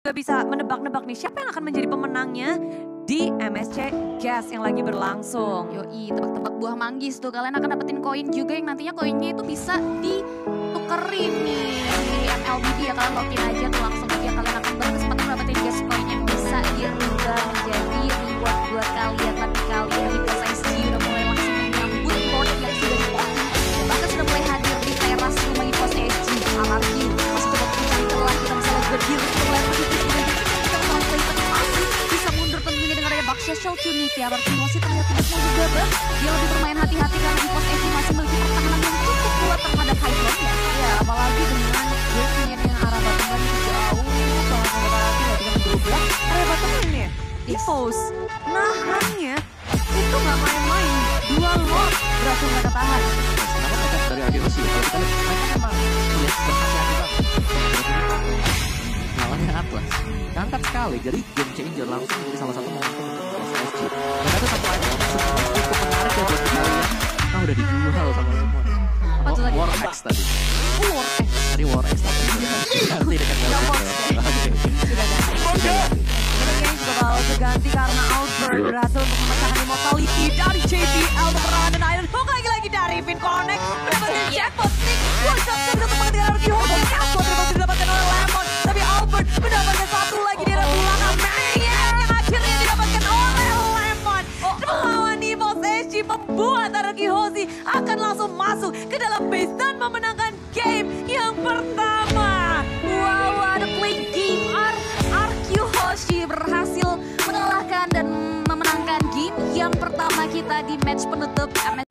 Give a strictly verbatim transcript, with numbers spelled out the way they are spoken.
Udah bisa menebak-nebak nih siapa yang akan menjadi pemenangnya di M S C Gas yang lagi berlangsung. Yoi, tebak-tebak buah manggis tuh. Kalian akan dapetin koin juga yang nantinya koinnya itu bisa ditukerin nih di M L B B ya. Kalian login aja tuh langsung aja. Kalian akan berkesempatan dapetin gas koin yang bisa dirubah menjadi reward buat kalian. Tapi kalian di Plus S G udah mulai langsung menyambut board yang sudah dipotong. Bahkan sudah mulai hadir di teras rumah di Plus S G. Alarki masih coba mencari celah. Kita bisa lihat berdiri untuk mulai positif. Kita mau play masih bisa mundur tentunya dengan ada Baksha Opportunity. Alarki masih terlihat tidak mau juga. Dia lebih bermain hati-hati karena di Plus S G masih memiliki pertahanan yang cukup kuat terhadap high ground-nya. Ya, apalagi dengan game yang arah batuan jauh. Kalau ada berarti ya dengan dua belas. Area bottom ini ya, Evos nahannya itu gak main-main. Dua lot berhasil gak ketahan. Kenapa mereka dari Agios sih? Kalau kita lihat mereka memang ya berhati-hati banget. Lawannya Atlas, angkat sekali. Jadi game changer langsung jadi salah satu momentum untuk Plus S G. Dan ada satu item yang cukup menarik ya buat kita lihat. Nah udah dijual sama Lemon. Apa tuh tadi? War X tadi. Oh, War X. Tadi War X tapi ganti dengan Sudah Oke. Sudah ganti. Ini juga bakal terganti karena Albert berhasil untuk memecahkan immortality dari J B L untuk merawat dan Iron Hook lagi-lagi dari Vin Connect mendapatkan jackpot stick. One shot sudah dapatkan dengan Arki Hook. Jackpot berhasil didapatkan oleh Lemon, tapi Albert mendapatkan satu lagi di arah belakang. Mayan yang akhirnya didapatkan oleh Lemon. Melawan Evos S G membuat Arki Hoshi akan langsung masuk ke dalam base dan memenangkan game yang pertama. Wow, ada play game. Ar Arki Hoshi berhasil mengalahkan dan memenangkan game yang pertama kita di match penutup M S